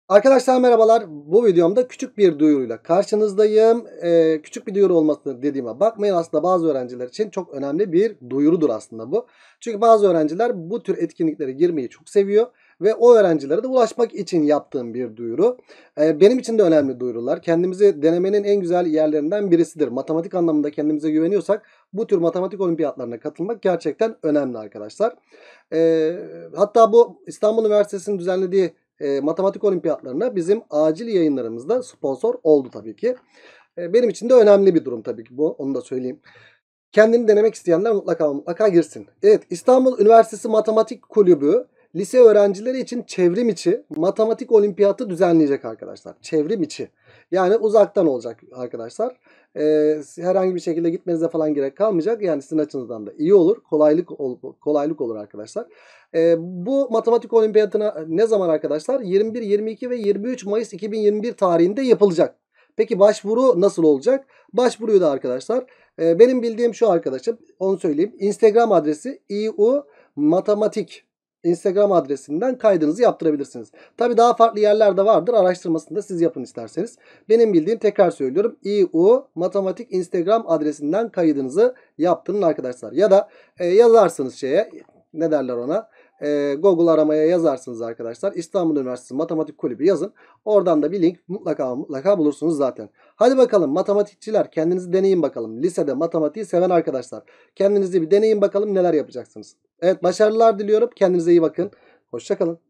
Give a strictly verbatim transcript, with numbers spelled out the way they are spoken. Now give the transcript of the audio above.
Arkadaşlar merhabalar. Bu videomda küçük bir duyuruyla karşınızdayım. Ee, küçük bir duyuru olmasını dediğime bakmayın. Aslında bazı öğrenciler için çok önemli bir duyurudur aslında bu. Çünkü bazı öğrenciler bu tür etkinliklere girmeyi çok seviyor. Ve o öğrencilere de ulaşmak için yaptığım bir duyuru. Ee, benim için de önemli duyurular. Kendimizi denemenin en güzel yerlerinden birisidir. Matematik anlamında kendimize güveniyorsak bu tür matematik olimpiyatlarına katılmak gerçekten önemli arkadaşlar. Ee, hatta bu İstanbul Üniversitesi'nin düzenlediği e, matematik olimpiyatlarına bizim acil yayınlarımızda sponsor oldu tabii ki. E, benim için de önemli bir durum tabii ki bu. Onu da söyleyeyim. Kendini denemek isteyenler mutlaka mutlaka girsin. Evet, İstanbul Üniversitesi Matematik Kulübü lise öğrencileri için çevrim içi matematik olimpiyatı düzenleyecek arkadaşlar. Çevrim içi. Yani uzaktan olacak arkadaşlar. Ee, herhangi bir şekilde gitmenize falan gerek kalmayacak. Yani sizin açınızdan da iyi olur. Kolaylık ol, kolaylık olur arkadaşlar. Ee, bu matematik olimpiyatına ne zaman arkadaşlar? yirmi bir, yirmi iki ve yirmi üç Mayıs iki bin yirmi bir tarihinde yapılacak. Peki başvuru nasıl olacak? Başvuruyu da arkadaşlar e, benim bildiğim şu arkadaşım, onu söyleyeyim. Instagram adresi iu matematik Instagram adresinden kaydınızı yaptırabilirsiniz. Tabi daha farklı yerler de vardır. Araştırmasını da siz yapın isterseniz. Benim bildiğim, tekrar söylüyorum, iu matematik Instagram adresinden kaydınızı yaptırın arkadaşlar. Ya da e, yazarsınız şeye, ne derler ona, e, Google aramaya yazarsınız arkadaşlar. İstanbul Üniversitesi Matematik Kulübü yazın. Oradan da bir link mutlaka mutlaka bulursunuz zaten. Hadi bakalım matematikçiler, kendinizi deneyin bakalım. Lisede matematiği seven arkadaşlar, kendinizi bir deneyin bakalım neler yapacaksınız. Evet, başarılar diliyorum. Kendinize iyi bakın. Hoşça kalın.